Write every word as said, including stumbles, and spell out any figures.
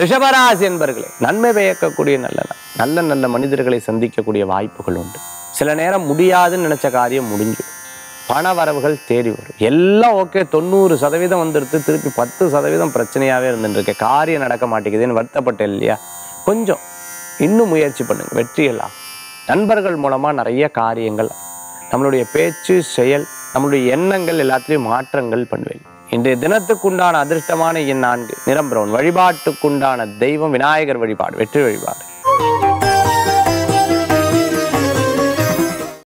ரிஷபராசி என்பர்களே, நன்மை பயக்கக்கூடிய நல்ல நாள். நல்ல நல்ல மனிதர்களை சந்திக்கக்கூடிய வாய்ப்புகள் உண்டு. சில நேரம் முடியாதுன்னு நினைச்ச காரியம் முடிஞ்சு பண வரவுகள் தேடி வரும். எல்லாம் ஓகே, தொண்ணூறு சதவீதம் வந்துடுது, திருப்பி பத்து சதவீதம் பிரச்சனையாகவே இருந்துருக்கு, காரியம் நடக்க மாட்டேங்குதுன்னு வருத்தப்பட்டேன் இல்லையா? கொஞ்சம் இன்னும் முயற்சி பண்ணுங்க, வெற்றியெல்லாம். நண்பர்கள் மூலமாக நிறைய காரியங்கள், நம்மளுடைய பேச்சு செயல், நம்மளுடைய எண்ணங்கள் எல்லாத்துலேயும் மாற்றங்கள் பண்ணுவேன். இன்றைய தினத்துக்குண்டான அதிர்ஷ்டமான எண் நான்கு, நிறம் பிரவுன். வழிபாட்டுக்குண்டான தெய்வம் விநாயகர் வழிபாடு, வெற்றி வழிபாடு.